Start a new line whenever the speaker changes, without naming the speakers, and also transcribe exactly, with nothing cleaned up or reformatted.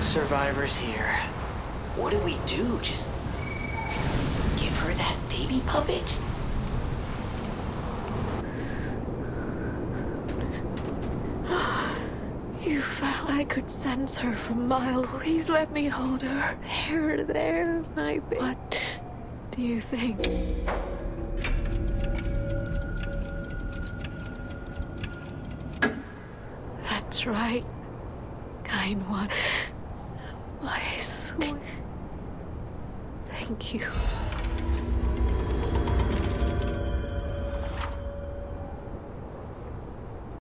survivors here. What do we do? Just give her that baby puppet?
You found I could sense her from miles. Please let me hold her. There, there, my baby. What do you think? That's right, kind one. My sweet. Thank you.